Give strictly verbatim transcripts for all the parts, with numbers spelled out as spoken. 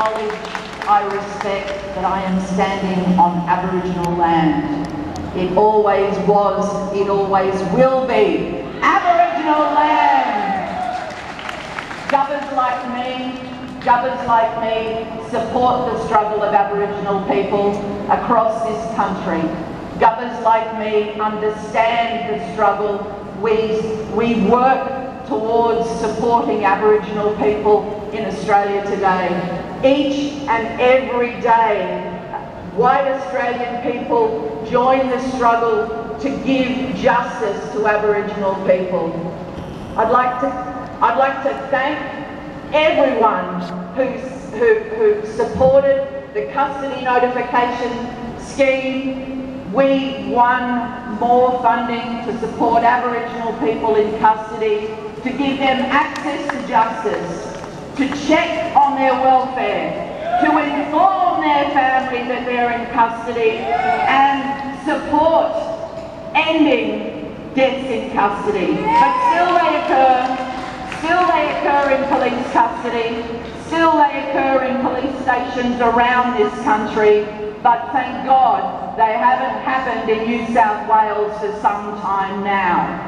acknowledge, I respect that I am standing on Aboriginal land. It always was, it always will be Aboriginal land. Gubbers like me, gubbers like me support the struggle of Aboriginal people across this country. Gubbers like me understand the struggle. We, we work towards supporting Aboriginal people in Australia today. Each and every day, white Australian people join the struggle to give justice to Aboriginal people. I'd like to, I'd like to thank everyone who's, who, who supported the custody notification scheme. We won more funding to support Aboriginal people in custody, to give them access to justice, to check on their welfare, to inform their family that they're in custody, and support ending deaths in custody. But still they occur, still they occur in police custody, still they occur in police stations around this country, but thank God they haven't happened in New South Wales for some time now.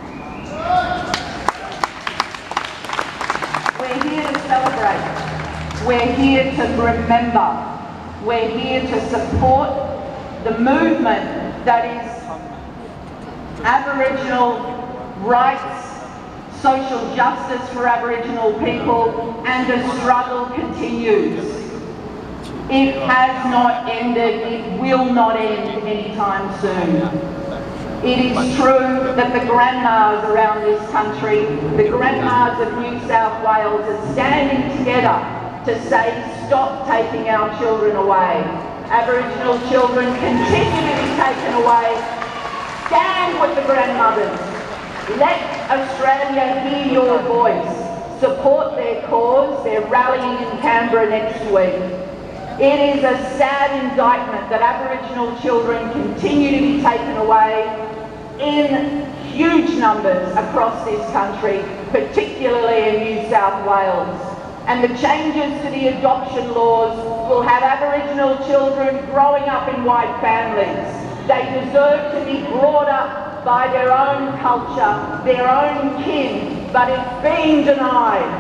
We're here to celebrate. We're here to remember. We're here to support the movement that is Aboriginal rights, social justice for Aboriginal people, and the struggle continues. It has not ended, it will not end anytime soon. It is true that the grandmas around this country, the grandmas of New South Wales, are standing together to say, stop taking our children away. Aboriginal children continue to be taken away. Stand with the grandmothers. Let Australia hear your voice. Support their cause. They're rallying in Canberra next week. It is a sad indictment that Aboriginal children continue to be taken away in huge numbers across this country, particularly in New South Wales. And the changes to the adoption laws will have Aboriginal children growing up in white families. They deserve to be brought up by their own culture, their own kin, but it's being denied.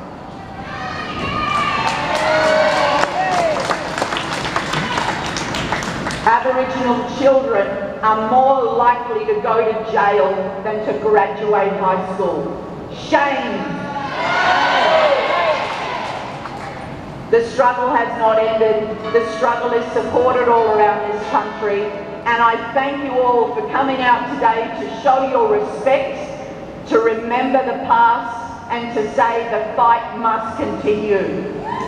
Aboriginal children are more likely to go to jail than to graduate high school. Shame! The struggle has not ended. The struggle is supported all around this country. And I thank you all for coming out today to show your respect, to remember the past, and to say the fight must continue.